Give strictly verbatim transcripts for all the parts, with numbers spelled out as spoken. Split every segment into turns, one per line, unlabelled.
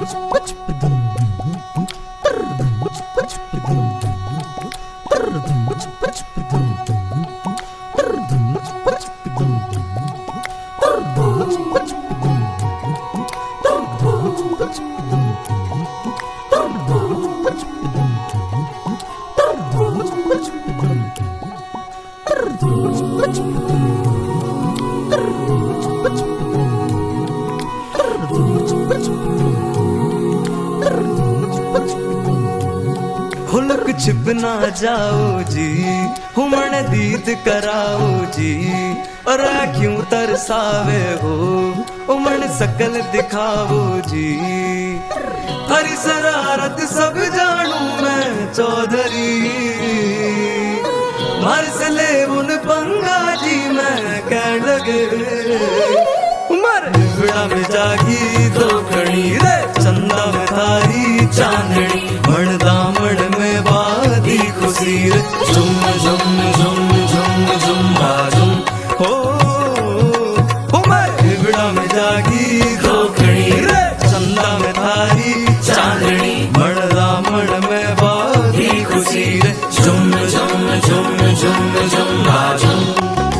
हुलक छिप ना जाओ जी, हुमण दीद कराओ जी, और क्यों तरसावे हो उमण सकल दिखाओ जी। हरी शरारत सब जानू मैं चौधरी, मर्स ले उन पंगा जी मैं कह लगे। उमर बिड़ा में जागी दो खड़ी रे, चंदा में थारी चांदनी, मण दामन में बादी खुशी रे, झुम झुम झुम झुम झुम झुम हो। उमर बिड़ा में जागी दो खड़ी रे, चंदा में थारी चांदनी, मण दामन में बादी खुशी रे, झुम झुम झुम झुम झुम झुम।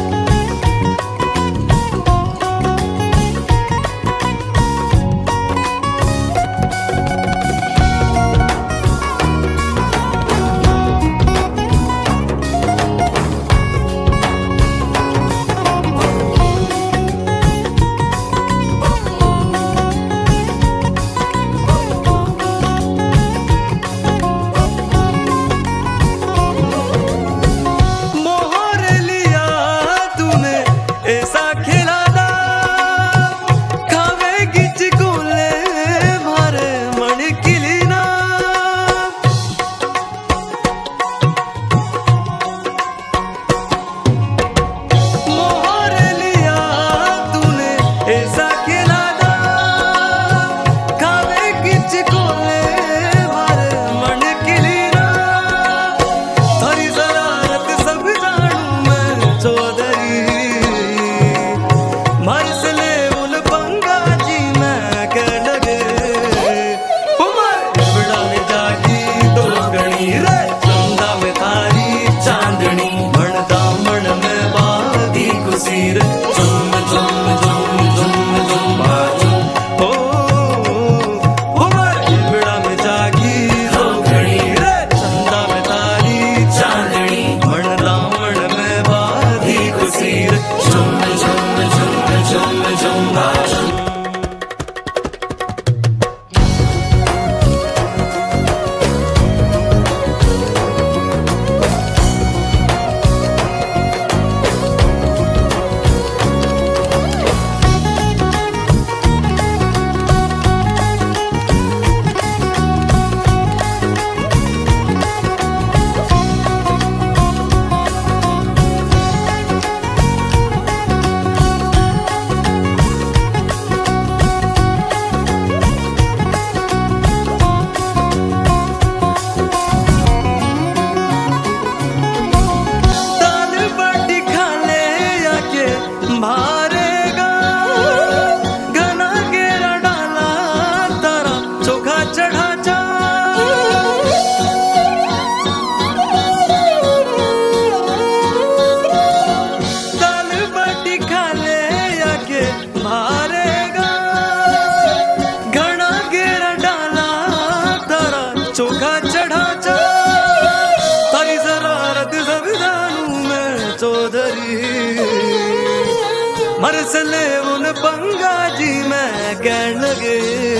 मरसले उन पंगा जी मैं कहन लगे।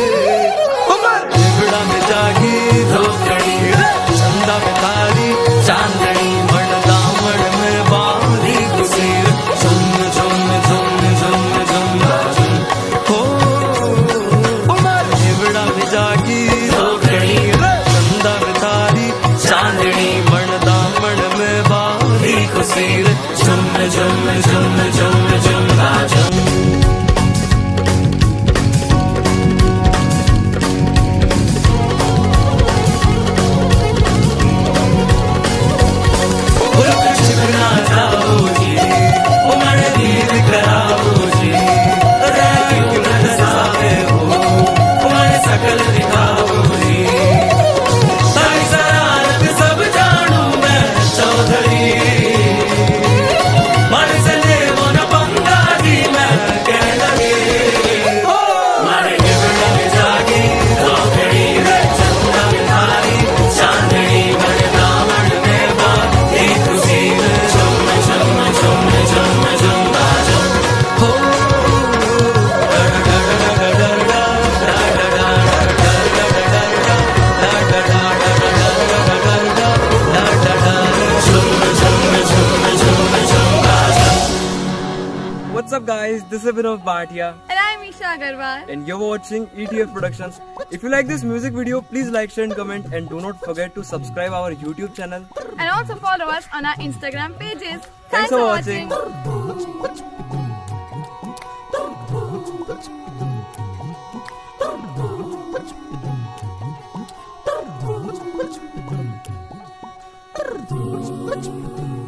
उमर बिगड़ा में जागी धोखड़ी चंदा में तारी चांदनी मण दामन में बांधी खुशी झुम झुम झुम झुम झुम हो। उमर बिगड़ा में जागी धोखड़ी चंदा में तारी चांदनी मण दामन में बांधी खुशी झुम झुम झुम झुम झुम सकल What's up guys, this is Abhinav Bhatia
And I'm Isha Agarwal
and you're watching E T F Productions. If you like this music video, please like, share and comment, and do not forget to subscribe our YouTube channel.
And also follow us on our Instagram pages.
Thanks,
Thanks
for
for
watching.
watching.
Thank you.